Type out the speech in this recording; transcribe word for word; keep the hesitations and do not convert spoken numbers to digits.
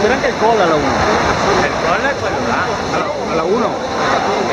c'era anche il colla alla uno. Il collo è quello là. Alla uno?